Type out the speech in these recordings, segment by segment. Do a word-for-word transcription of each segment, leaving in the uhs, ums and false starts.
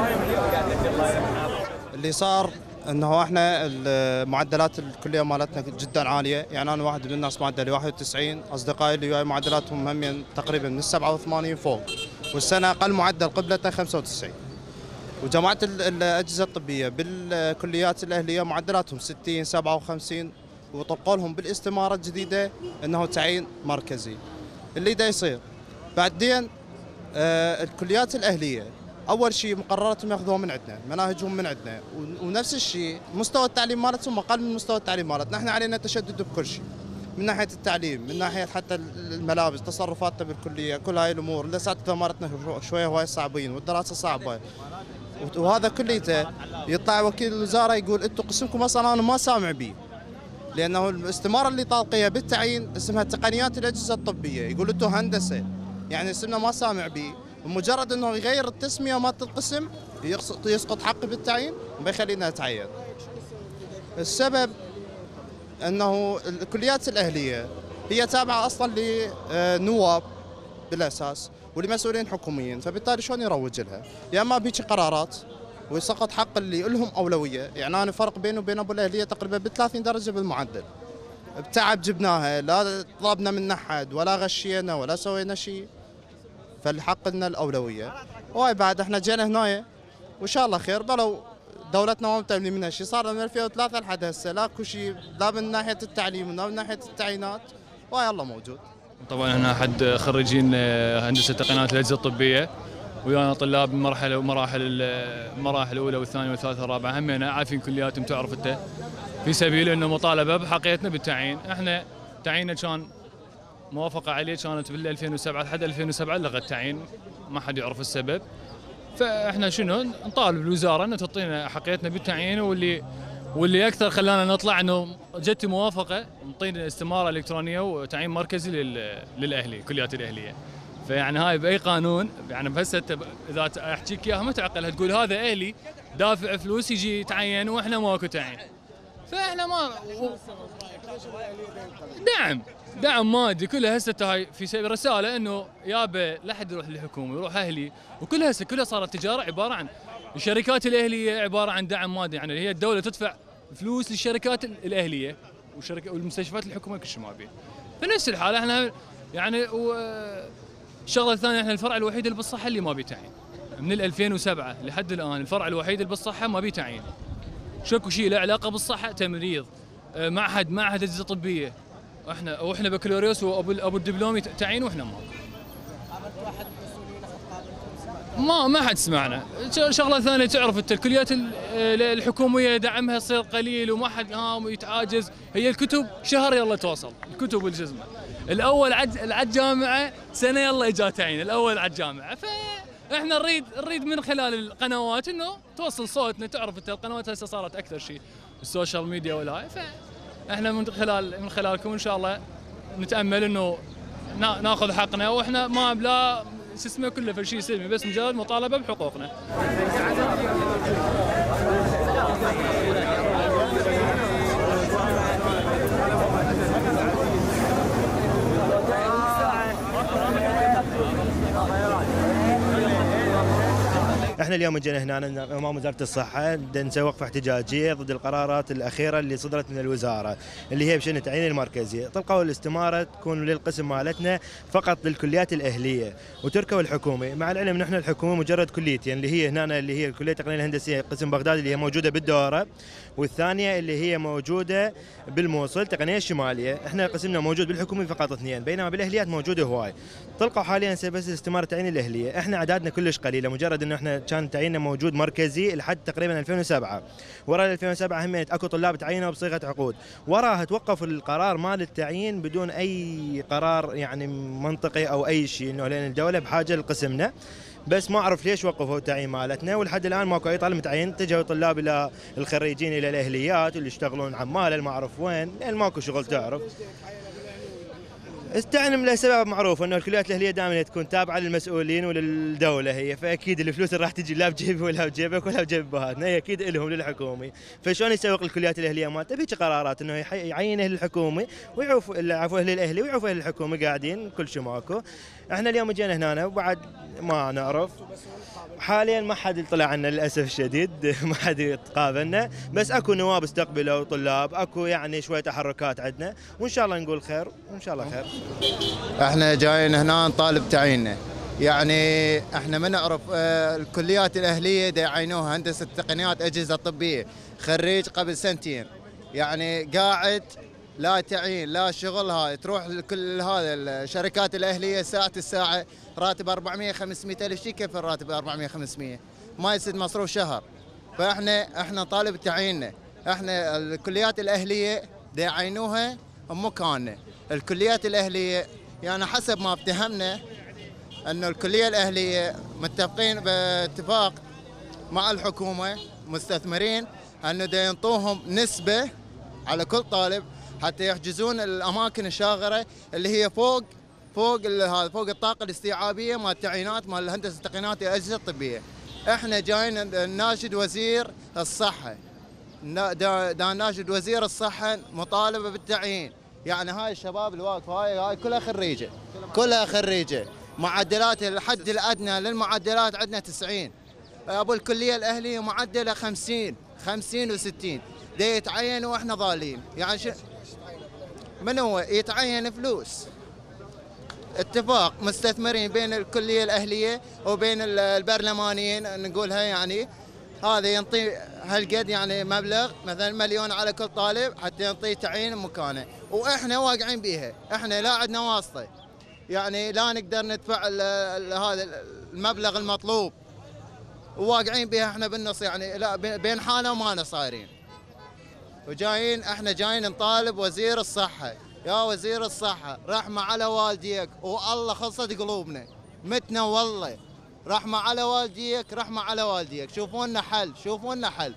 اللي صار انه احنا معدلات الكليه مالتنا جدا عاليه، يعني انا واحد من الناس معدلي واحد وتسعين، اصدقائي اللي وياي معدلاتهم هم تقريبا من سبعة وثمانين فوق، والسنه اقل معدل قبلته خمسة وتسعين. وجماعه الاجهزه الطبيه بالكليات الاهليه معدلاتهم ستين سبعة وخمسين، وطبقوا لهم بالاستماره الجديده انه تعيين مركزي. اللي دا يصير بعدين آه الكليات الاهليه اول شيء مقرراتهم ياخذوها من عندنا، مناهجهم من عندنا، ونفس الشيء مستوى التعليم مالتهم اقل من مستوى التعليم مالتنا، احنا علينا تشدد بكل شيء، من ناحيه التعليم، من ناحيه حتى الملابس، تصرفاتنا بالكليه، كل هاي الامور، الاساتذه مالتنا شويه هواي صعبين والدراسه صعبه. وهذا كليته يطلع وكيل الوزاره يقول انتم قسمكم اصلا انا ما سامع به. لانه الاستماره اللي طالقيها بالتعيين اسمها تقنيات الاجهزه الطبيه، يقول انتم هندسه، يعني اسمنا ما سامع به. بمجرد انه يغير التسميه مالت القسم يسقط حقي بالتعيين ما يخلينا نتعين. السبب انه الكليات الاهليه هي تابعه اصلا لنواب بالاساس ولمسؤولين حكوميين، فبالتالي شلون يروج لها؟ يا اما بيجي قرارات ويسقط حق اللي لهم اولويه، يعني انا فرق بينه وبين ابو الاهليه تقريبا ب ثلاثين درجه بالمعدل. بتعب جبناها، لا طلبنا من احد ولا غشينا ولا سوينا شيء، فالحق لنا الاولويه. وهاي بعد احنا جينا هنا وان شاء الله خير، بلو دولتنا ما متأملين منها شيء، صار من ألفين وثلاثة لحد هسه لاكو شيء لا من ناحيه التعليم ولا من ناحيه التعيينات، وهاي الله موجود. طبعا احنا احد خريجين هندسه تقنيات الاجهزه الطبيه، ويانا طلاب من مرحله مراحل المراحل الاولى والثانيه والثالثه والرابعه، همينا عارفين كلياتهم تعرف انت، في سبيل انه مطالبه بحقيتنا بالتعيين. احنا تعييننا كان موافقه عليه كانت بال ألفين وسبعة، لحد ألفين وسبعة لغى التعيين، ما حد يعرف السبب. فاحنا شنو نطالب الوزاره انه تعطينا حقيتنا بالتعيين، واللي واللي اكثر خلانا نطلع انه جت موافقه نعطينا استماره الكترونيه وتعيين مركزي للاهلي كليات الاهليه. فيعني هاي باي قانون، يعني بس اذا احكيك اياها ما تعقلها، تقول هذا اهلي دافع فلوس يجي يتعين واحنا ماكو تعيين. فاحنا ما دعم دعم مادي كلها هسه هاي في سبيل رساله انه يابا لا حد يروح للحكومه يروح اهلي، وكلها هسه كلها صارت تجاره عباره عن الشركات الاهليه عباره عن دعم مادي، يعني هي الدوله تدفع فلوس للشركات الاهليه والشركات والمستشفيات الحكوميه كل شيء ما بيه. فنفس الحاله احنا يعني الشغله الثانيه احنا الفرع الوحيد اللي بالصحه اللي ما بيه تعيين. من ألفين وسبعة لحد الان الفرع الوحيد اللي بالصحه ما بيه تعيين. شكو شيء له علاقه بالصحه، تمريض، معهد معهد اجهزه طبيه، احنا واحنا بكالوريوس وابو ابو الدبلومي تعيين واحنا ما ما ما حد سمعنا. شغله ثانيه تعرف انت الكليات الحكوميه دعمها يصير قليل وما حد ها يتعاجز، هي الكتب شهر يلا توصل الكتب والجزمه، الاول عد عد جامعه سنه يلا اجا تعيين الاول عد جامعه. فاحنا نريد نريد من خلال القنوات انه توصل صوتنا، تعرف انت القنوات هسه صارت اكثر شيء السوشيال ميديا ولا، فاحنا من خلال من خلالكم ان شاء الله نتامل انه ناخذ حقنا، واحنا ما بلا شو اسمه كله في شيء سلمي، بس مجرد مطالبه بحقوقنا. احنا اليوم جينا هنا امام وزاره الصحه نسوي وقفه احتجاجيه ضد القرارات الاخيره اللي صدرت من الوزاره اللي هي بشان التعيين المركزي. طلقوا الاستماره تكون للقسم مالتنا فقط للكليات الاهليه وتركوا الحكومي، مع العلم نحن الحكومه مجرد كليتين اللي هي هنا اللي هي الكليه التقنيه الهندسيه قسم بغداد اللي هي موجوده بالدوره، والثانيه اللي هي موجوده بالموصل تقنيه الشماليه. احنا قسمنا موجود بالحكومي فقط اثنين، بينما بالاهليات موجوده هواي. طلقوا حاليا بس الاستماره تعيين الاهليه، احنا اعدادنا كلش قليله، مجرد انه احنا كان تعييننا موجود مركزي لحد تقريبا ألفين وسبعة، وراء ألفين وسبعة هم اكو طلاب تعينوا بصيغه عقود، وراها توقف القرار مال التعيين بدون اي قرار يعني منطقي او اي شيء، انه لان الدوله بحاجه لقسمنا، بس ما اعرف ليش وقفوا التعيين مالتنا، ولحد الان ماكو اي طالب متعين. اتجهوا طلاب الى الخريجين الى الاهليات واللي يشتغلون عماله ما اعرف وين، لان ماكو شغل تعرف. استعلم لسبب معروف انه الكليات الاهليه دائما تكون تابعه للمسؤولين وللدوله هي، فاكيد الفلوس اللي راح تجي لا بجيبي ولا بجيبك ولا بجيب بهاتنا، هي اكيد لهم للحكومي. فشلون يسوق الكليات الاهليه مالته؟ في قرارات انه يعين اهل الحكومي ويعوف عفوا اهل الاهلي ويعوف اهل الحكومي قاعدين كل شيء ماكو. احنا اليوم جينا هنا وبعد ما نعرف حاليا ما حد طلع عنا للاسف الشديد ما حد قابلنا، بس اكو نواب استقبلوا طلاب، اكو يعني شويه تحركات عندنا، وان شاء الله نقول خير وان شاء الله خير. احنا جايين هنا نطالب تعييننا، يعني احنا ما نعرف اه الكليات الاهليه دا يعينوها هندسه تقنيات اجهزه طبيه، خريج قبل سنتين يعني قاعد لا تعيين لا شغل، هاي تروح لكل هذا الشركات الاهليه ساعه الساعه راتب أربعمئة خمسمئة الف شيء، كيف الراتب أربعمئة خمسمئة ما يسد مصروف شهر. فاحنا احنا طالب تعييننا، احنا الكليات الاهليه دا يعينوها بمكاننا، الكليات الاهليه يعني حسب ما افتهمنا انه الكليه الاهليه متفقين باتفاق مع الحكومه مستثمرين انه دا ينطوهم نسبه على كل طالب حتى يحجزون الاماكن الشاغره اللي هي فوق فوق هذا فوق الطاقه الاستيعابيه مال التعيينات مال الهندسه التقنيات الاجهزه الطبيه. احنا جايين ناشد وزير الصحه، دا, دا ناشد وزير الصحه مطالبه بالتعيين، يعني هاي الشباب اللي واقفه هاي هاي كلها خريجه كلها خريجه، معدلات الحد الادنى للمعدلات عندنا تسعين، ابو الكليه الاهليه معدله خمسين خمسين وستين، دا يتعين واحنا ضالين، يعني ش... من هو يتعين فلوس. اتفاق مستثمرين بين الكليه الاهليه وبين البرلمانيين نقولها، يعني هذا ينطي هالقد يعني مبلغ مثلا مليون على كل طالب حتى ينطي تعيين مكانه، واحنا واقعين بيها، احنا لا عندنا واسطه، يعني لا نقدر ندفع هذا المبلغ المطلوب، وواقعين بها احنا بالنص، يعني لا بين حالة ومانا صايرين، وجايين احنا جايين نطالب وزير الصحة، يا وزير الصحة رحمة على والديك والله خلصت قلوبنا، متنا والله، رحمة على والديك رحمة على والديك، شوفوا لنا حل شوفوا لنا حل.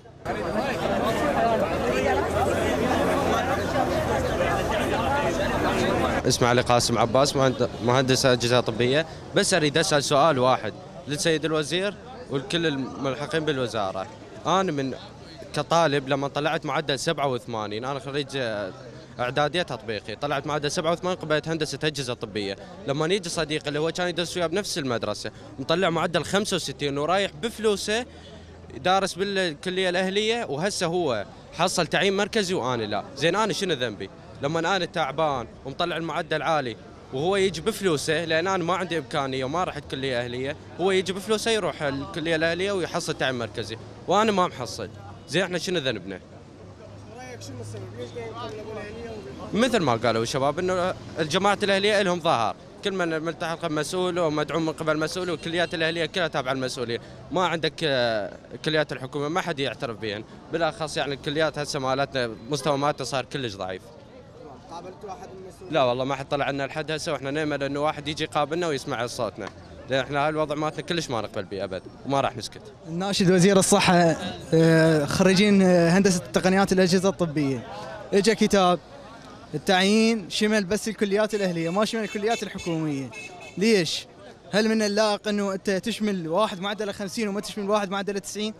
اسمي علي قاسم عباس، مهندس اجهزه طبيه، بس اريد اسال سؤال واحد للسيد الوزير والكل الملحقين بالوزاره. انا من كطالب لما طلعت معدل سبعة وثمانين، انا خريج اعداديه تطبيقي، طلعت معدل سبعة وثمانين قبلت هندسه اجهزه طبيه، لما يجي صديقي اللي هو كان يدرس وياه بنفس المدرسه مطلع معدل خمسة وستين ورايح بفلوسه دارس بالكليه الاهليه، وهسه هو حصل تعيين مركزي وانا لا، زين انا شنو ذنبي؟ لما انا تعبان ومطلع المعدل عالي وهو يجي بفلوسه، لان انا ما عندي امكانيه وما رحت كليه اهليه، هو يجي بفلوسه يروح الكليه الاهليه ويحصل تعيين مركزي وانا ما محصل، زين احنا شنو ذنبنا؟ رايك شنو السبب؟ ليش قاعد يطلبون الاهليه؟ مثل ما قالوا الشباب انه الجماعه الاهليه لهم ظهر، كل من ملتحق بمسؤول ومدعوم من قبل مسؤول، والكليات الاهليه كلها تابعه المسؤولين، ما عندك كليات الحكومه ما حد يعترف بهن، بالاخص يعني الكليات هسه مالتنا مستوى مالتها صار كلش ضعيف. قابلتوا احد من المسؤولين؟ لا والله ما حد طلع لنا لحد هسه، واحنا نامل انه واحد يجي يقابلنا ويسمع صوتنا، لان احنا هالوضع مالتنا كلش ما نقبل به ابد وما راح نسكت. ناشد وزير الصحه خريجين هندسه تقنيات الاجهزه الطبيه، اجى كتاب التعيين شمل بس الكليات الاهليه ما شمل الكليات الحكوميه، ليش؟ هل من اللائق انه انت تشمل واحد معدله خمسين وما تشمل واحد معدله تسعين؟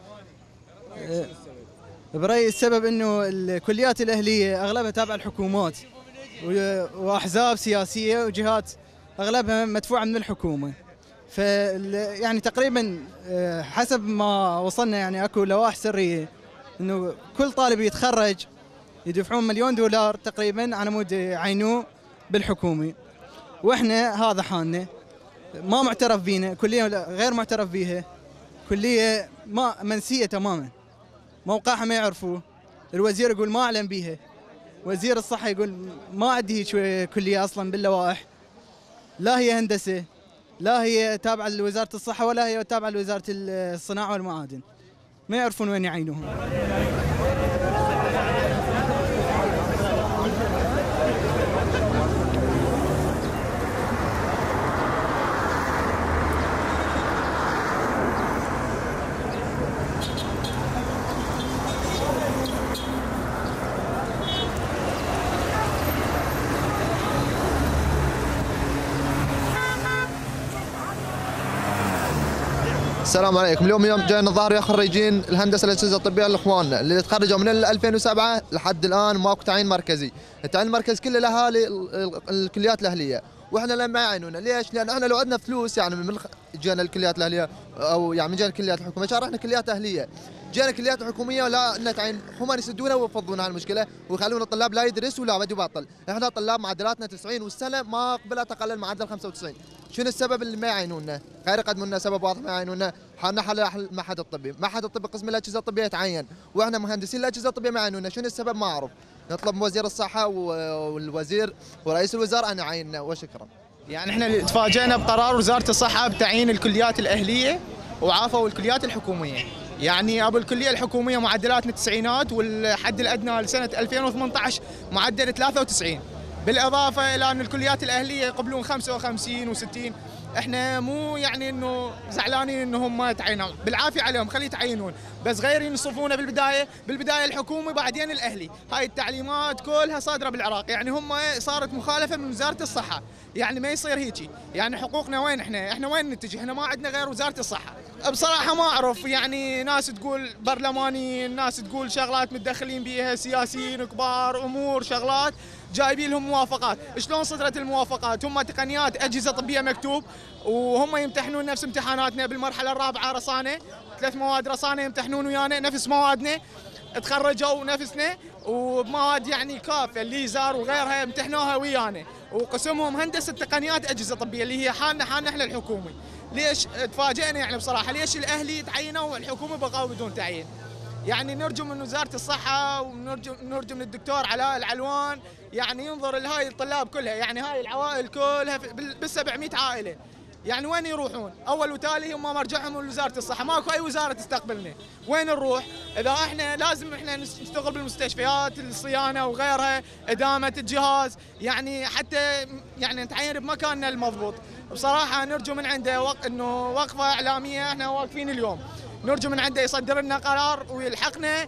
برايي السبب انه الكليات الاهليه اغلبها تابعه الحكومات واحزاب سياسيه وجهات اغلبها مدفوعه من الحكومه، ف يعني تقريبا حسب ما وصلنا يعني اكو لوائح سريه انه كل طالب يتخرج يدفعون مليون دولار تقريبا على مود يعينوه بالحكومي، واحنا هذا حالنا ما معترف بينا، كليه غير معترف بيها، كليه ما منسيه تماما، موقعها ما يعرفوه، الوزير يقول ما اعلن بيها، وزير الصحه يقول ما عندي هيك كليه اصلا باللوائح، لا هي هندسه لا هي تابعه لوزاره الصحه ولا هي تابعه لوزاره الصناعه والمعادن، ما يعرفون وين يعينوهم. السلام عليكم. اليوم يوم جاينا الظاهر يا خريجين الهندسه الاجهزه الطبيه لاخواننا اللي تخرجوا من ألفين وسبعة لحد الان ماكو تعيين مركزي، التعيين المركزي كله لاهالي الكليات الاهليه، واحنا لما يعينونا. ليش؟ لان احنا لو عندنا فلوس يعني من جينا الكليات الاهليه او يعني من جينا الكليات الحكوميه، صار احنا كليات اهليه، جينا كليات حكوميه ولا نتعين، هم يسدونا ويفضونا هالمشكله ويخلونا الطلاب لا يدرس ولا بدي باطل. احنا طلاب معدلاتنا تسعين والسنه ما قبلها تقلل معدل خمسة وتسعين. شنو السبب اللي ما يعينونا؟ غير يقدموا لنا سبب واضح ما يعينونا. حنا حل المعهد الطبي، معهد الطب قسم الاجهزه الطبيه يتعين، واحنا مهندسين الاجهزه الطبيه ما يعينونا. شنو السبب؟ ما اعرف. نطلب من وزير الصحه والوزير ورئيس الوزراء ان يعيننا وشكرا. يعني احنا تفاجئنا بقرار وزاره الصحه بتعيين الكليات الاهليه وعافوا الكليات الحكوميه. يعني ابو الكليه الحكوميه معدلاتنا التسعينات والحد الادنى لسنه ألفين وثمانية عشر معدل ثلاثة وتسعين، بالاضافه الى ان الكليات الاهليه يقبلون خمسة وخمسين وستين. احنا مو يعني انه زعلانين انهم ما يتعينون، بالعافيه عليهم خلي يتعينون، بس غير ينصفونا بالبدايه، بالبدايه الحكومي بعدين الاهلي. هاي التعليمات كلها صادره بالعراق، يعني هم صارت مخالفه من وزاره الصحه، يعني ما يصير هيجي، يعني حقوقنا وين احنا؟ احنا وين نتجه؟ احنا ما عندنا غير وزاره الصحه. بصراحه ما اعرف، يعني ناس تقول برلمانيين، ناس تقول شغلات متدخلين بيها سياسيين كبار، امور شغلات جايبين لهم موافقات. شلون صدرت الموافقات؟ هم تقنيات اجهزه طبيه مكتوب وهم يمتحنون نفس امتحاناتنا بالمرحله الرابعه رصانه، ثلاث مواد رصانه يمتحنون ويانا نفس موادنا، تخرجوا نفسنا وبمواد يعني كافه الليزر وغيرها امتحنوها ويانا، وقسمهم هندسه تقنيات اجهزه طبيه اللي هي حالنا حالنا احنا الحكومي. ليش تفاجئنا يعني بصراحه؟ ليش الاهلي تعينوا والحكومه بقوا بدون تعيين؟ يعني نرجو من وزاره الصحه ونرجو نرجو من الدكتور علاء العلوان يعني ينظر لهاي الطلاب كلها، يعني هاي العوائل كلها بال سبعمئة عائله، يعني وين يروحون؟ اول وتالي هم مرجعهم لوزاره الصحه، ماكو اي وزاره تستقبلنا، وين نروح؟ اذا احنا لازم احنا نشتغل بالمستشفيات، الصيانه وغيرها، ادامه الجهاز، يعني حتى يعني نتعين بمكاننا المضبوط. بصراحه نرجو من عنده وق... انه وقفه اعلاميه، احنا واقفين اليوم، نرجو من عنده يصدر لنا قرار ويلحقنا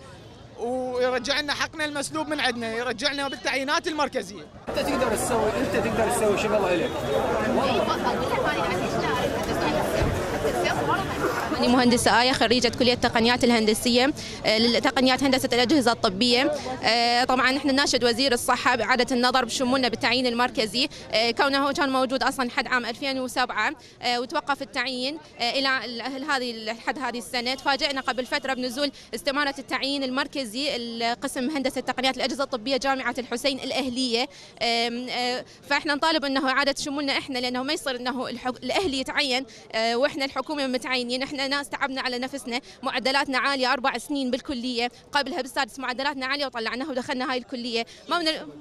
ويرجع لنا حقنا المسلوب من عندنا، يرجعنا بالتعيينات المركزيه. انت تقدر تسوي انت تقدر تسوي شغله لك. أنا مهندسة آية، خريجة كلية التقنيات الهندسية لتقنيات هندسة الأجهزة الطبية. طبعا احنا نناشد وزير الصحة بإعادة النظر بشمولنا بالتعيين المركزي، كونه هو كان موجود أصلا لحد عام ألفين وسبعة وتوقف التعيين إلى هذه لحد هذه السنة. تفاجئنا قبل فترة بنزول استمارة التعيين المركزي القسم هندسة تقنيات الأجهزة الطبية جامعة الحسين الأهلية، فاحنا نطالب أنه إعادة شمولنا احنا، لأنه ما يصير أنه الأهلي يتعين واحنا الحكومة متعينين. احنا ناس تعبنا على نفسنا، معدلاتنا عاليه، اربع سنين بالكليه، قبلها بالسادس معدلاتنا عاليه وطلعناها ودخلنا هاي الكليه. ما من ال...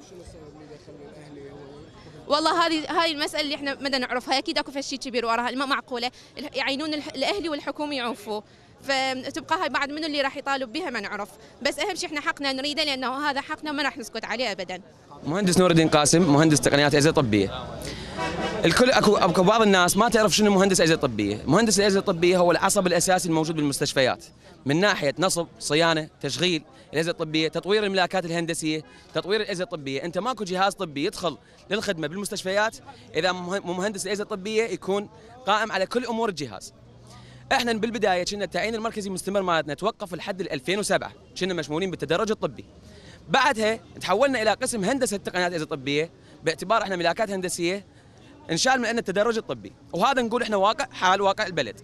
والله هذه هاي المساله اللي احنا بدنا نعرفها، اكيد اكو شيء كبير وراها ما معقوله يعينون الاهلي والحكومه يعوفوا، فتبقى هاي بعد منو اللي راح يطالب بها ما نعرف، بس اهم شيء احنا حقنا نريده لانه هذا حقنا ما راح نسكت عليه ابدا. مهندس نور الدين قاسم، مهندس تقنيات اجهزه طبيه. الكل اكو اكو بعض الناس ما تعرف شنو مهندس اجهزه طبيه، مهندس الاجهزه الطبيه هو العصب الاساسي الموجود بالمستشفيات من ناحيه نصب، صيانه، تشغيل الاجهزه الطبيه، تطوير الملاكات الهندسيه، تطوير الاجهزه الطبيه. انت ماكو جهاز طبي يدخل للخدمه بالمستشفيات اذا مو مهندس الاجهزه الطبيه يكون قائم على كل امور الجهاز. احنا بالبدايه كنا التعيين المركزي مستمر مالتنا توقف لحد ألفين وسبعة، كنا مشمولين بالتدرج الطبي. بعدها تحولنا الى قسم هندسه تقنيات الاجهزه الطبيه باعتبار احنا ملاكات هندسيه انشال من عندنا التدرج الطبي، وهذا نقول احنا واقع حال واقع البلد.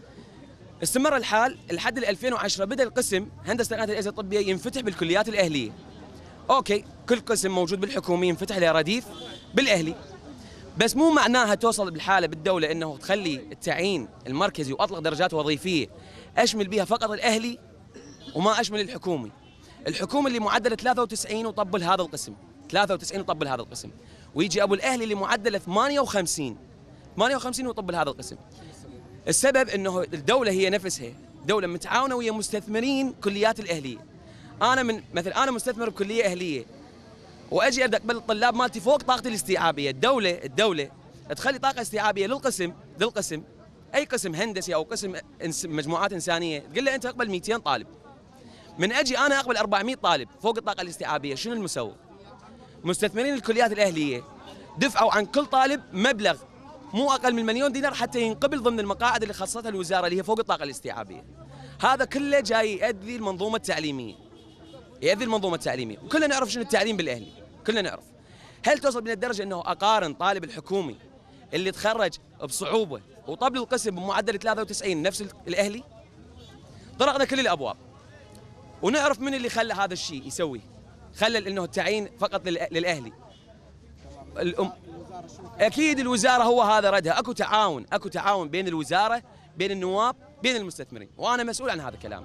استمر الحال لحد ألفين وعشرة بدا القسم هندسه تقنيات الاجهزه الطبيه ينفتح بالكليات الاهليه. اوكي، كل قسم موجود بالحكومي ينفتح له رديف بالاهلي. بس مو معناها توصل بالحاله بالدوله انه تخلي التعيين المركزي واطلق درجات وظيفيه اشمل بها فقط الاهلي وما اشمل الحكومي. الحكومي اللي معدل ثلاثة وتسعين وطبل هذا القسم، ثلاثة وتسعين وطبل هذا القسم. ويجي ابو الاهلي اللي معدله ثمانية وخمسين ثمانية وخمسين ويطبل هذا القسم. السبب انه الدوله هي نفسها دوله متعاونه ويا مستثمرين كليات الاهليه. انا من مثل انا مستثمر بكليه اهليه واجي ابدا اقبل الطلاب مالتي فوق طاقتي الاستيعابيه، الدوله الدوله تخلي طاقه استيعابيه للقسم للقسم اي قسم هندسي او قسم مجموعات انسانيه، تقول له انت اقبل مئتين طالب. من اجي انا اقبل أربعمئة طالب فوق الطاقه الاستيعابيه، شنو المسوغ؟ مستثمرين الكليات الاهليه دفعوا عن كل طالب مبلغ مو اقل من مليون دينار حتى ينقبل ضمن المقاعد اللي خصصتها الوزاره اللي هي فوق الطاقه الاستيعابيه. هذا كله جاي يؤذي المنظومه التعليميه. يؤذي المنظومه التعليميه، وكلنا نعرف شنو التعليم بالاهلي، كلنا نعرف. هل توصل من الدرجه انه اقارن طالب الحكومي اللي تخرج بصعوبه وطبل القسم بمعدل ثلاثة وتسعين نفس الاهلي. طرقنا كل الابواب ونعرف من اللي خلى هذا الشيء يسوي، خلى انه التعيين فقط للاهلي. الأم اكيد الوزاره هو هذا ردها، اكو تعاون، اكو تعاون بين الوزاره، بين النواب، بين المستثمرين، وانا مسؤول عن هذا الكلام.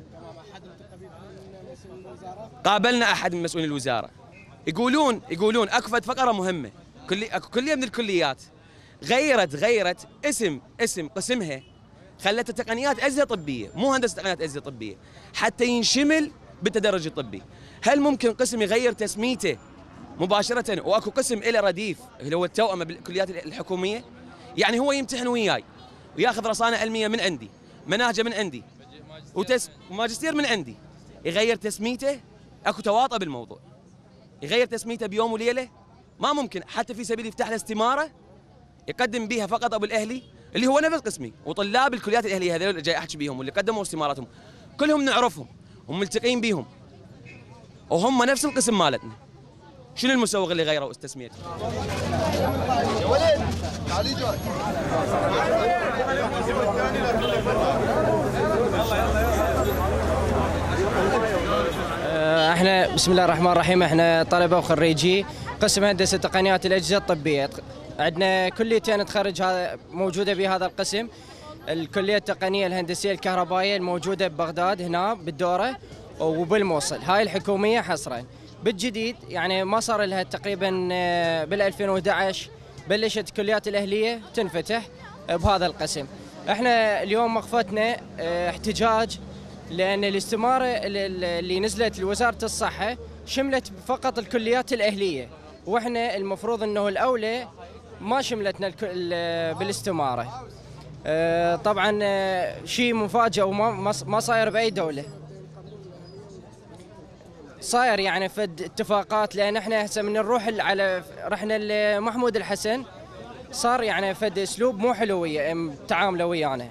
قابلنا احد من مسؤولين الوزاره يقولون يقولون اكو فقره مهمه، كلي اكو كليه من الكليات غيرت غيرت اسم اسم قسمها، خلت تقنيات اجهزه طبيه، مو هندسه تقنيات اجهزه طبيه، حتى ينشمل بالتدرج الطبي. هل ممكن قسم يغير تسميته مباشره واكو قسم له رديف اللي هو التوأمه بالكليات الحكوميه؟ يعني هو يمتحن وياي وياخذ رصانه علميه من عندي، مناهجه من عندي، وتس وماجستير من عندي، يغير تسميته؟ اكو تواطؤ بالموضوع. يغير تسميته بيوم وليله؟ ما ممكن. حتى في سبيل يفتح له استماره يقدم بها فقط ابو الاهلي اللي هو نفس قسمي، وطلاب الكليات الاهليه هذول اللي جاي احكي بيهم واللي قدموا استماراتهم كلهم نعرفهم وملتقين بيهم وهم نفس القسم مالتنا. شنو المسوغ اللي غيروا تسميته؟ يا ولد تعالي جاي. احنا بسم الله الرحمن الرحيم، احنا طلبه وخريجي قسم هندسه تقنيات الاجهزه الطبيه. عندنا كليتين نتخرج هذا موجوده بهذا القسم، الكليه التقنيه الهندسيه الكهربائيه الموجوده ببغداد هنا بالدوره وبالموصل، هاي الحكوميه حصرا. بالجديد يعني ما صار لها تقريبا بال ألفين وأحد عشر بلشت كليات الاهليه تنفتح بهذا القسم. احنا اليوم وقفتنا احتجاج لان الاستماره اللي نزلت لوزاره الصحه شملت فقط الكليات الاهليه، واحنا المفروض انه الاولى ما شملتنا بالاستماره. طبعا شيء مفاجئ وما ما صاير باي دوله. صاير يعني فد اتفاقات، لان احنا هسه من نروح على رحنا لمحمود الحسن صار يعني فد اسلوب مو حلو تعامله ويانا.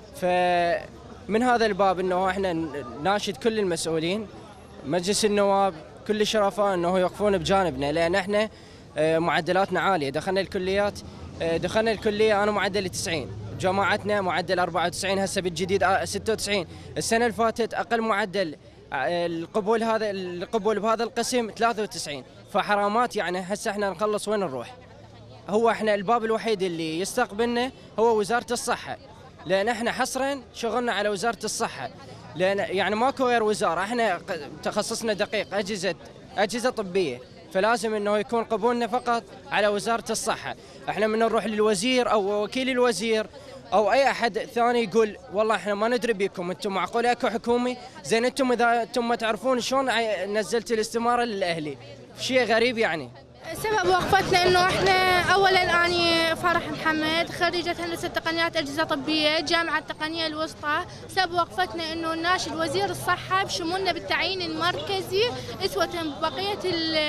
فمن هذا الباب انه احنا ناشد كل المسؤولين، مجلس النواب، كل الشرفاء انه يوقفون بجانبنا، لان احنا معدلاتنا عاليه. دخلنا الكليات دخلنا الكليه انا معدلي تسعين، جماعتنا معدل أربعة وتسعين، هسه بالجديد ستة وتسعين. السنه اللي فاتت اقل معدل القبول هذا القبول بهذا القسم ثلاثة وتسعين. فحرامات يعني. هسه احنا نخلص وين نروح؟ هو احنا الباب الوحيد اللي يستقبلنا هو وزاره الصحه، لان احنا حصرا شغلنا على وزاره الصحه، لان يعني ماكو غير وزاره. احنا تخصصنا دقيق اجهزه اجهزه طبيه، فلازم انه يكون قبولنا فقط على وزاره الصحه. احنا من نروح للوزير او وكيل الوزير او اي احد ثاني يقول والله احنا ما ندري بكم، انتم معقوله اكو حكومي؟ زين انتم اذا انتم ما تعرفون شلون نزلت الاستماره للاهلي؟ شيء غريب يعني. سبب وقفتنا انه احنا اولا اني فرح محمد خريجه هندسه تقنيات اجهزه طبيه جامعه التقنيه الوسطى. سبب وقفتنا انه ناشد وزير الصحه بشمولنا بالتعيين المركزي اسوه بقيه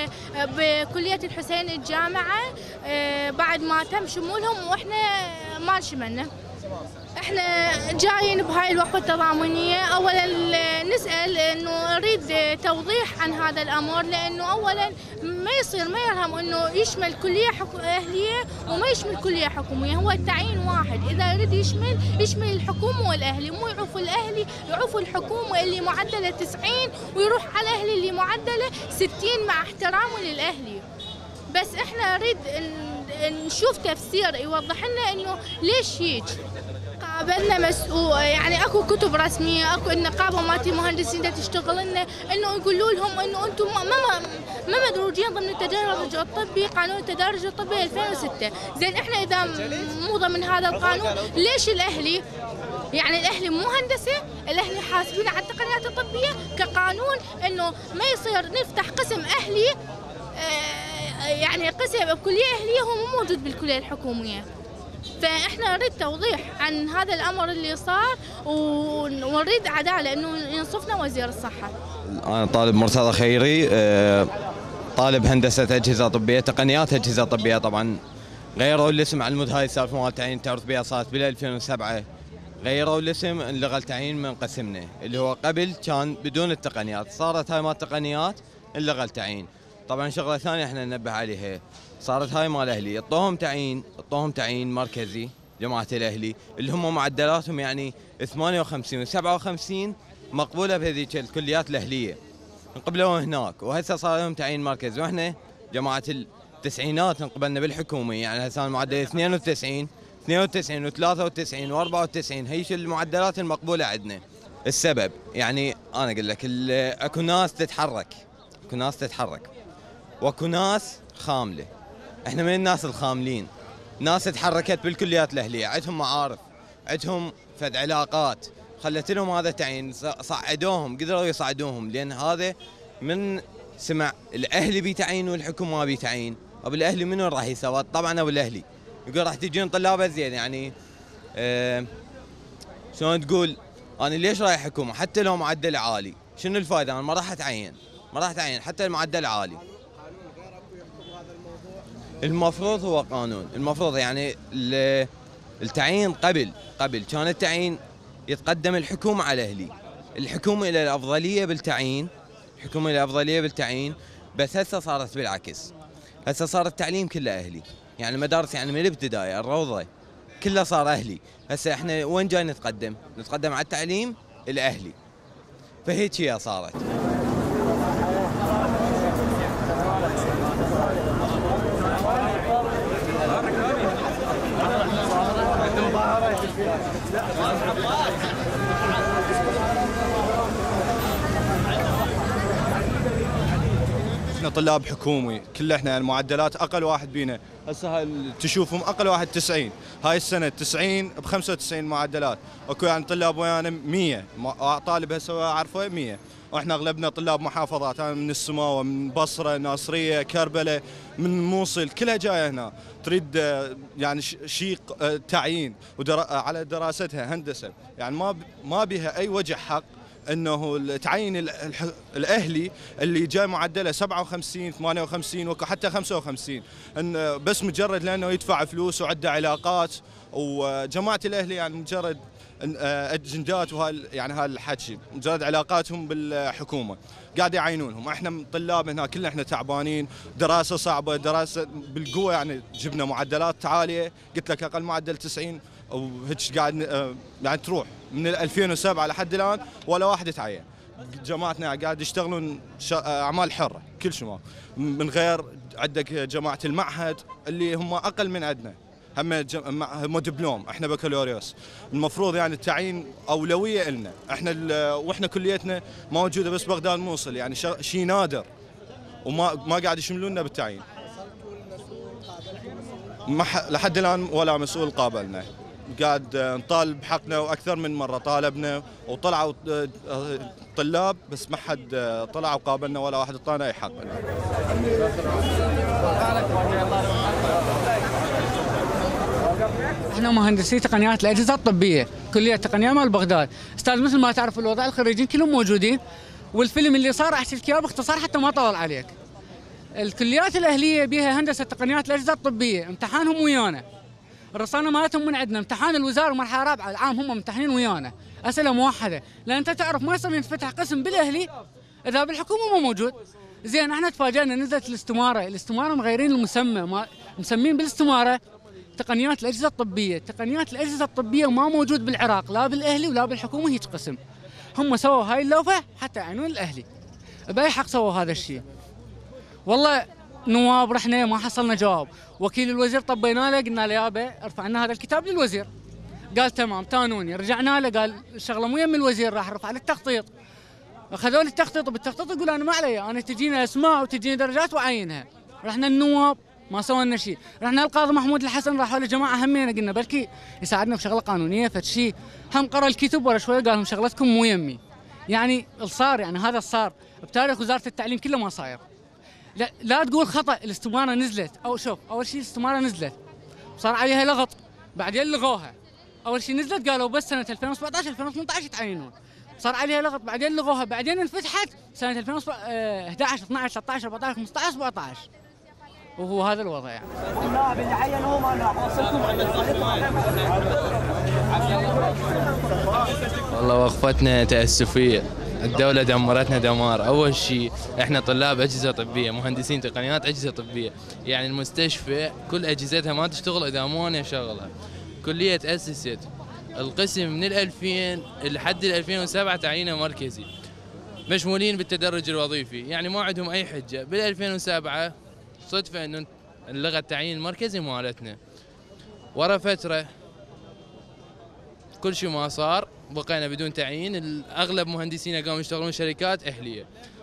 بكليه الحسين الجامعه بعد ما تم شمولهم واحنا ما شملنا. احنا جايين بهاي الوقت التضامنيه، اولا نسال انه نريد توضيح عن هذا الامر، لانه اولا ما يصير ما يرهم انه يشمل كليه اهليه وما يشمل كليه حكوميه، هو التعيين واحد، اذا يريد يشمل يشمل الحكومه والاهلي، مو يعوف الاهلي يعوف الحكومه اللي معدله تسعين ويروح على الاهلي اللي معدله ستين مع احترامه للاهلي. بس احنا نريد نشوف تفسير يوضح لنا انه ليش هيك. قابلنا مسؤول يعني اكو كتب رسميه، اكو النقابه مالت المهندسين تشتغل لنا انه يقولوا لهم انه انتم ما ما ما مدروجين ضمن التدرج الطبي، قانون التدرج الطبي ألفين وستة. زين احنا اذا مو ضمن هذا القانون ليش الاهلي؟ يعني الاهلي مو هندسه، الاهلي حاسبين على التقنيات الطبيه كقانون، انه ما يصير نفتح قسم اهلي يعني قسم بكليه اهليه هو مو موجود بالكليه الحكوميه. فاحنا نريد توضيح عن هذا الامر اللي صار ونريد عداله انه ينصفنا وزير الصحه. انا طالب مرتضى خيري، طالب هندسه اجهزه طبيه تقنيات اجهزه طبيه. طبعا غيروا الاسم على المود، هاي السالفه مال تعيين تعرف بها صارت بال ألفين وسبعة، غيروا الاسم انلغى التعيين من قسمنا اللي هو قبل كان بدون التقنيات، صارت هاي مال التقنيات انلغى التعيين. طبعا شغله ثانيه احنا ننبه عليها، صارت هاي مال الاهلي، اعطوهم تعيين اعطوهم تعيين مركزي جماعه الاهلي اللي هم معدلاتهم يعني ثمانية وخمسين وسبعة وخمسين مقبوله بهذيك الكليات الاهليه. انقبلوا هناك وهسه صار لهم تعيين مركزي، واحنا جماعه التسعينات انقبلنا بالحكومه، يعني هسه المعدل اثنين وتسعين اثنين وتسعين وثلاثة وتسعين وأربعة وتسعين، هي المعدلات المقبوله عندنا. السبب يعني انا اقول لك اكو ناس تتحرك، اكو ناس تتحرك واكو ناس خامله. احنا من الناس الخاملين، ناس تحركت بالكليات الاهليه، عندهم معارف، عندهم فد علاقات، خلت لهم هذا تعيين، صعدوهم، قدروا يصعدوهم، لان هذا من سمع الاهلي بيتعين والحكومه ما بيتعين، ابو الاهلي منو راح يسوى؟ طبعا ابو الاهلي يقول راح تجون طلاب زين، يعني أه شلون تقول انا ليش رايح حكومه حتى لو معدل عالي؟ شنو الفائده؟ انا ما راح اتعين، ما راح اتعين حتى المعدل عالي. المفروض هو قانون، المفروض يعني التعيين قبل قبل كان التعيين يتقدم الحكومه على الاهلي، الحكومه الى الافضليه بالتعيين، الحكومه الى الافضليه بالتعيين، بس هسه صارت بالعكس، هسه صار التعليم كله اهلي، يعني المدارس يعني من الابتدائي الروضه كله صار اهلي، هسه احنا وين جاي نتقدم؟ نتقدم على التعليم الاهلي، فهيك هي صارت. احنا طلاب حكومي، كل احنا المعدلات اقل واحد بينا، هسه هاي تشوفهم اقل واحد تسعين، هاي السنه تسعين ب خمسة وتسعين معدلات، اكو يعني طلاب ويانا مية، طالب هسه اعرفه مية، واحنا اغلبنا طلاب محافظات، انا من السماوه، من بصره، ناصريه، كربلاء، من موصل، كلها جايه هنا تريد يعني شيء تعيين على دراستها هندسه، يعني ما ما بها اي وجه حق انه التعيين الاهلي اللي جاي معدله سبعة وخمسين ثمانية وخمسين وحتى خمسة وخمسين، ان بس مجرد لانه يدفع فلوس وعنده علاقات، وجماعه الاهلي يعني مجرد اجندات وهال يعني هالحكي، مجرد علاقاتهم بالحكومه قاعد يعينونهم. احنا طلاب هنا كلنا احنا تعبانين، دراسه صعبه، دراسه بالقوه، يعني جبنا معدلات عاليه، قلت لك اقل معدل تسعين وهيك قاعد يعني تروح من ألفين وسبعة لحد الان ولا واحد يتعين. جماعتنا قاعد يشتغلون اعمال حره كل شيء، من غير عندك جماعه المعهد اللي هم اقل من عندنا، هم هم دبلوم، احنا بكالوريوس. المفروض يعني التعيين اولويه لنا احنا، واحنا كليتنا موجوده بس بغداد موصل، يعني شيء نادر، وما ما قاعد يشملونا بالتعيين. ما لحد الان ولا مسؤول قابلنا، قاعد نطالب بحقنا، واكثر من مره طالبنا وطلعوا طلاب، بس ما حد طلع وقابلنا ولا واحد اعطانا اي حق. احنا مهندسي تقنيات الاجهزه الطبيه، كليه تقنيه مال بغداد. استاذ مثل ما تعرف الوضع، الخريجين كلهم موجودين، والفيلم اللي صار احكي لك اياه باختصار حتى ما طول عليك. الكليات الاهليه بها هندسه تقنيات الاجهزه الطبيه، امتحانهم ويانا، الرصانه مالتهم من عندنا، امتحان الوزاره مرحله رابعه العام هم ممتحنين ويانا، اسئله موحده، لان انت تعرف ما يصير ينفتح قسم بالاهلي اذا بالحكومه مو موجود. زين احنا تفاجئنا نزلت الاستماره، الاستماره مغيرين المسمى، مسمين بالاستماره تقنيات الاجهزه الطبيه، تقنيات الاجهزه الطبيه ما موجود بالعراق لا بالاهلي ولا بالحكومه هيك قسم. هم سووا هاي اللوفه حتى يعينون الاهلي. باي حق سووا هذا الشيء؟ والله نواب رحنا ما حصلنا جواب، وكيل الوزير طبينا له قلنا له يابا ارفع لنا هذا الكتاب للوزير، قال تمام تانوني، رجعنا له قال الشغله مو يم الوزير راح ارفع للتخطيط. اخذوا لي التخطيط، وبالتخطيط يقول انا ما علي، انا تجينا اسماء وتجيني درجات واعينها. رحنا النواب ما سوى لنا شيء، رحنا القاضي محمود الحسن راحوا لجماعه همينا قلنا بلكي يساعدنا بشغله قانونيه فد شيء، هم قرا الكتب ورا شويه قال لهم شغلتكم مو يمي. يعني صار يعني هذا صار بتاريخ وزاره التعليم كله ما صاير. لا لا تقول خطا، الاستماره نزلت، او شوف اول شيء الاستماره نزلت صار عليها لغط، بعدين لغوها. اول شيء نزلت قالوا بس سنه ألفين وسبعطعش ألفين وثمانطعش يتعينون، صار عليها لغط بعدين لغوها، بعدين انفتحت سنه ألفين وأحد عشر اثنعش ثلاثة عشر أربعة عشر خمسة عشر سبعطعش، وهو هذا الوضع يعني. اللاعب اللي عينوه ما راح وصلكم والله وقفتنا تأسفية، الدولة دمرتنا دمار. أول شيء إحنا طلاب أجهزة طبية، مهندسين تقنيات أجهزة طبية، يعني المستشفى كل أجهزتها ما تشتغل إذا مو أنا شغلها. كلية تأسست القسم من الألفين لحد الألفين وسبعة تعيينه مركزي، مشمولين بالتدرج الوظيفي، يعني ما عندهم أي حجة. بالألفين وسبعة صدفة إنه لغى التعيين المركزي مالتنا. ورا فترة كل شيء ما صار، بقينا بدون تعيين. اغلب مهندسينا قاموا يشتغلون شركات اهليه.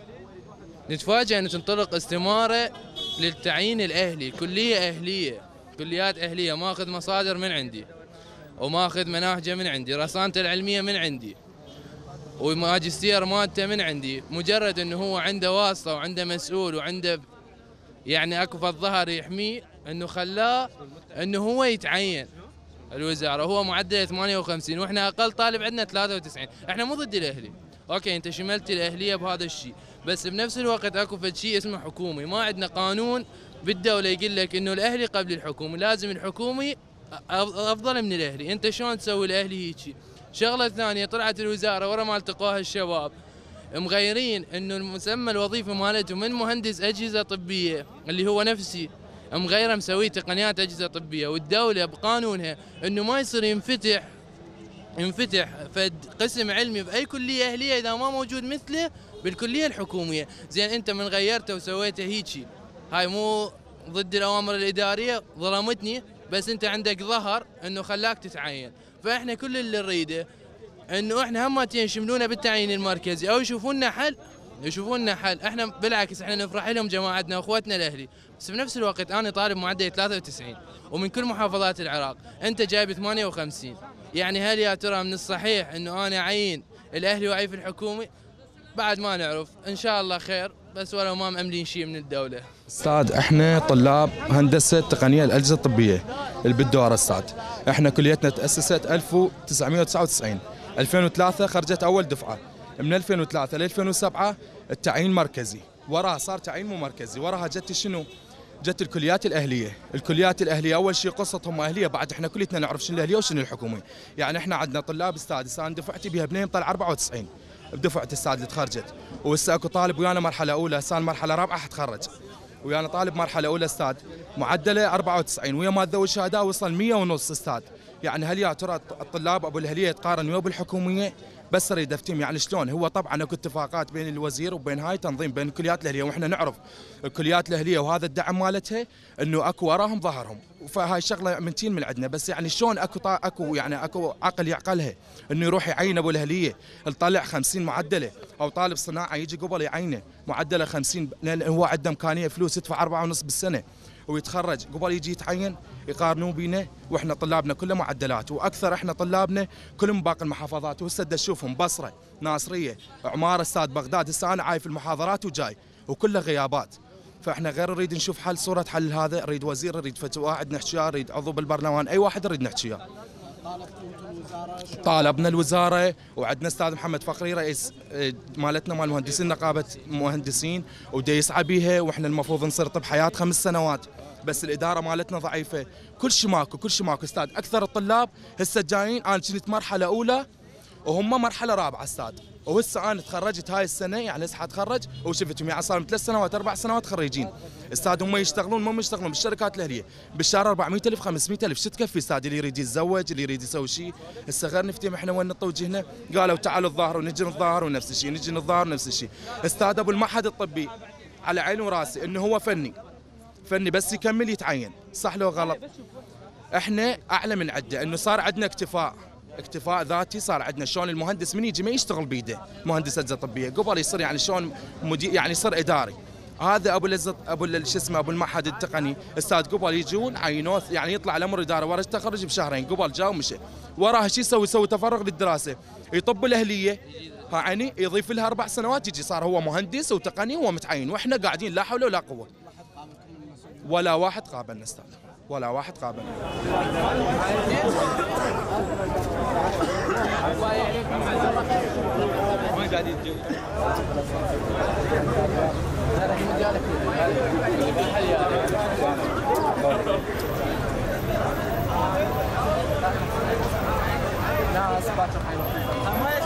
نتفاجئ ان تنطلق استماره للتعيين الاهلي، كليه اهليه، كليات اهليه، ماخذ مصادر من عندي وماخذ مناهجه من عندي، رسانته العلميه من عندي، وماجستير مادته من عندي. مجرد انه هو عنده واسطه وعنده مسؤول وعنده يعني اكو فض ظهر يحميه، انه خلاه انه هو يتعين الوزاره. هو معدله ثمانية وخمسين واحنا اقل طالب عندنا ثلاثة وتسعين. احنا مو ضد الاهلي، اوكي انت شملت الاهليه بهذا الشيء، بس بنفس الوقت اكو فد شيء اسمه حكومي. ما عندنا قانون بالدوله يقول لك انه الاهلي قبل الحكومي، لازم الحكومي افضل من الاهلي. انت شلون تسوي الاهلي هيك؟ شغله ثانيه، طلعت الوزاره ورا ما التقوها الشباب مغيرين انه المسمى الوظيفي مالته من مهندس اجهزه طبيه اللي هو نفسي، مغيره مسويه تقنيات اجهزه طبيه. والدوله بقانونها انه ما يصير ينفتح ينفتح فد قسم علمي باي كليه اهليه اذا ما موجود مثله بالكليه الحكوميه. زين انت من غيرته وسويته هيجي، هاي مو ضد الاوامر الاداريه، ظلمتني، بس انت عندك ظهر انه خلاك تتعين. فاحنا كل اللي نريده انه احنا همتين يشملونا بالتعيين المركزي او يشوفون لنا حل، يشوفون لنا حل. احنا بالعكس احنا نفرح لهم جماعتنا واخواتنا الاهلي، بس بنفس الوقت انا طالب معدل ثلاثة وتسعين ومن كل محافظات العراق، انت جايب ثمانية وخمسين. يعني هل يا ترى من الصحيح انه انا اعين الاهلي واعي في الحكومي؟ بعد ما نعرف، ان شاء الله خير، بس ولو ما مأملين شيء من الدوله. استاذ احنا طلاب هندسه تقنيه الاجهزه الطبيه اللي بالدوره. استاذ احنا كليتنا تاسست ألف وتسعمئة وتسعة وتسعين، ألفين وثلاثة خرجت اول دفعه، من ألفين وثلاثة ل ألفين وسبعة التعيين مركزي، وراها صار تعيين مو مركزي. وراها جت شنو؟ جت الكليات الاهليه. الكليات الاهليه اول شيء قصتهم اهليه، بعد احنا كليتنا نعرف شنو الاهليه وشنو الحكومي. يعني احنا عندنا طلاب استاذ، انا دفعتي بها بنين طلع أربعة وتسعين بدفعه استاذ اللي تخرجت، وهسه اكو طالب ويانا مرحله اولى، هسه مرحله رابعه حتخرج، ويانا طالب مرحله اولى استاذ معدله أربعة وتسعين، ويا ما ذوي الشهاده وصل مئة ونص استاذ. يعني هل يا ترى الطلاب ابو الاهليه يتقارن ويا بالحكوميه؟ بس اريد افتهم يعني شلون. هو طبعا اكو اتفاقات بين الوزير وبين هاي تنظيم بين الكليات الاهليه، واحنا نعرف الكليات الاهليه وهذا الدعم مالتها انه اكو وراهم ظهرهم، فهاي شغله من تين من عندنا. بس يعني شلون اكو طا اكو يعني اكو عقل يعقلها انه يروح يعين ابو الاهليه طلع خمسين معدله، او طالب صناعه يجي قبل يعينه معدله خمسين، لان هو عنده امكانيه فلوس يدفع أربعة ونص بالسنه ويتخرج، قبل يجي يتعين يقارنوا بينا. واحنا طلابنا كلها معدلات، واكثر احنا طلابنا كلهم باقي المحافظات. وهسه تشوفهم بصره، ناصريه، عماره، استاد بغداد. هسه انا عايف المحاضرات وجاي وكلها غيابات. فاحنا غير نريد نشوف حل، صوره حل هذا. نريد وزير، نريد فتوى واحد نحكي وياه، نريد عضو بالبرلمان، اي واحد نريد نحكي وياه. طالبنا الوزاره، وعندنا استاذ محمد فقري رئيس مالتنا مال مهندسين نقابه مهندسين، ودا يسعى بيها. واحنا المفروض نصير طب حياه خمس سنوات، بس الاداره مالتنا ضعيفه. كل شيء ماكو، كل شيء ماكو استاذ. اكثر الطلاب هسه جايين، انا كنت مرحله اولى وهم مرحله رابعه استاذ، وهسه انا تخرجت هاي السنه، يعني هسه حتخرج وشفتهم يعني صار ثلاث سنوات اربع سنوات خريجين استاذ. هم يشتغلون مو يشتغلون بالشركات الاهليه بالشهر أربعمئة ألف خمسمئة ألف، شو تكفي استاذ؟ اللي يريد يتزوج، اللي يريد يسوي شيء. هسه غير نفتهم احنا وين توجهنا. قالوا تعالوا الظاهر ونجي الظاهر ونفس الشيء، نجي الظاهر نفس الشيء. استاذ ابو المعهد الطبي على عيني وراسي انه هو فني، فني بس يكمل يتعين، صح لو غلط؟ احنا اعلى من عده، انه صار عندنا اكتفاء اكتفاء ذاتي. صار عندنا شلون المهندس من يجي ما يشتغل بيده، مهندس اجهزه طبيه، قبل يصير يعني شلون مدير، يعني يصير اداري. هذا ابو الزط ابو شو اسمه ابو المعهد التقني استاذ، قبل يجون عينوه يعني يطلع الامر اداره، ورا التخرج بشهرين، قبل جاء ومشى. وراها شو يسوي؟ يسوي تفرغ للدراسه، يطب الاهليه ها عيني، يضيف لها اربع سنوات، يجي صار هو مهندس وتقني وهو متعين، واحنا قاعدين لا حول ولا قوه. ولا واحد قابلنا استاذ، ولا واحد قابلنا. ما قاعدين ناس